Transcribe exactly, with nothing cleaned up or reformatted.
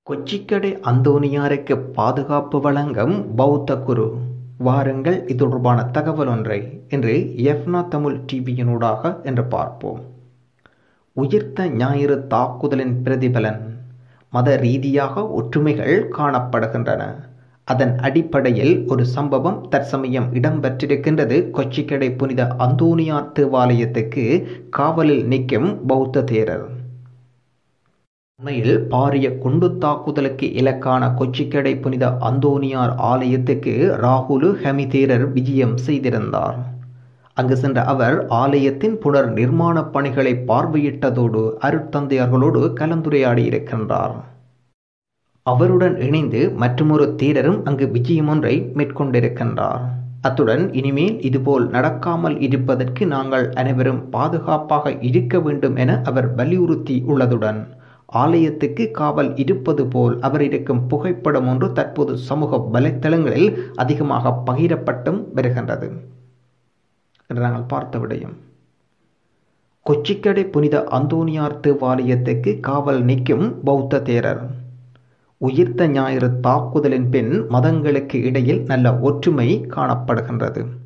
கொச்சிக்கடை அந்தோணியாருக்கு பாதுகாப்பு வழங்கும் பௌத்த குரு. வாருங்கள் இது தொடர்பான தகவல் ஒன்றை இன்று எஃப்னா தமிழ் டிவியினூடாக என்று பார்ப்போம். உயிர்த்த ஞாயிறு தாக்குதலின் பிரதிபலன். மத ரீதியாக ஒற்றுமைகள் காணப்படுகின்றன. அதன் அடிப்படையில் ஒரு சம்பவம் தற்சமயம் இடம்பெற்றிருக்கின்றது. கொச்சிக்கடை புனித அந்தோணியார் தேவாலயத்துக்கு காவலில் நிற்கும் பௌத்த தேரர். உண்மையில் பாரிய குண்டு தாக்குதலுக்கு இலக்கான கொச்சிக்கடை புனித அந்தோணியார் ஆலயத்துக்கு ராகுலு ஹமி தேரர் விஜயம் செய்திருந்தார். அங்கு சென்ற அவர் ஆலயத்தின் புனர் நிர்மாண பணிகளை பார்வையிட்டதோடு அருட்தந்தையர்களோடு கலந்துரையாடி இருக்கின்றார். அவருடன் இணைந்து மற்றொரு தேரரும் அங்கு விஜயம் ஒன்றை மேற்கொண்டிருக்கின்றார். அத்துடன் இனிமேல் இதுபோல் நடக்காமல் இருப்பதற்கு நாங்கள் அனைவரும் பாதுகாப்பாக இருக்க வேண்டும் என அவர் வலியுறுத்தி உள்ளதுடன் ஆலயத்துக்கு காவல் இருப்பது போல் அவர் இருக்கும் புகைப்படம் ஒன்று தற்போது சமூக வலைத்தளங்களில் அதிகமாக பகிரப்பட்டும் வருகின்றது என்று நாங்கள் பார்த்த விடயம். கொச்சிக்கடை புனித அந்தோணியார் தேவாலயத்துக்கு காவல் நிற்கும் பௌத்த தேரர். உயிர்த்த ஞாயிறு தாக்குதலின் பின் மதங்களுக்கு இடையில் நல்ல ஒற்றுமை காணப்படுகின்றது.